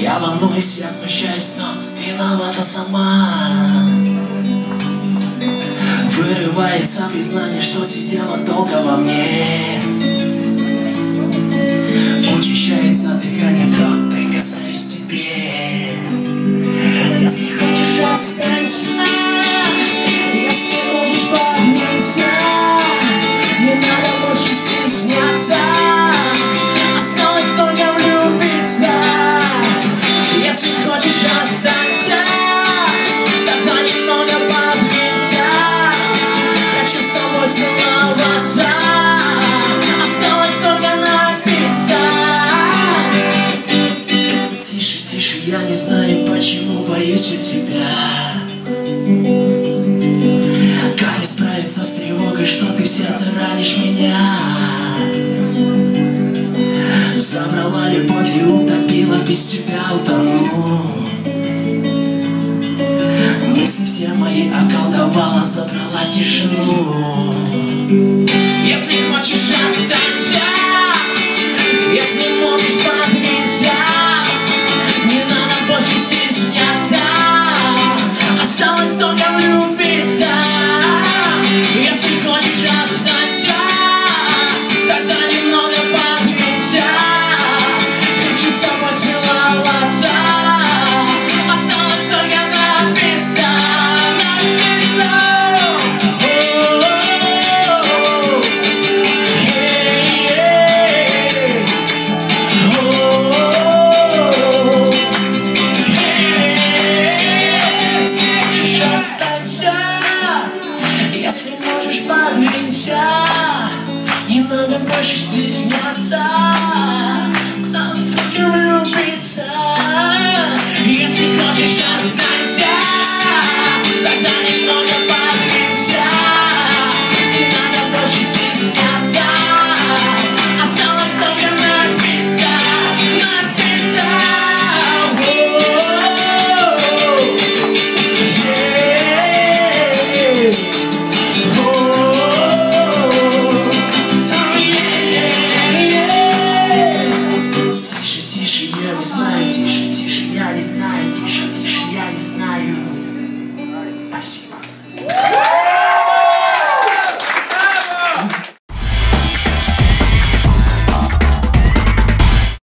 Я волнуюсь, я смущаюсь, но виновата сама. Вырывается признание, что сидела долго во мне. Учащается дыхание, вдох, прикасаюсь к тебе. Если хочешь, останься. Если можешь, подвинься. Не надо больше стесняться. Осталось только влюбиться. Если хочешь, останься. Тогда немного подвинься. Хочу с тобой целоваться. Осталось только напиться. Тише, тише, я не знаю, почему боюсь у тебя. Как не справиться с тревогой, что ты в сердце ранишь меня. Забрала любовь и утопила, без тебя утону. Мысли все мои околдовала, забрала тишину. Если хочешь, останься. Если можешь, подвинься. Не надо больше стесняться. Осталось только влюбиться. Если хочешь, останься. Тогда немного подвинься. Хочу с тобой целоваться. Осталось только напиться. Напиться. Если можешь, подвинься. Не надо больше стесняться. Надо только влюбиться. Если хочешь, останься. Тогда немного подвинься. Не надо больше стесняться. Осталось только напиться. Напиться. Тише, тише, я не знаю,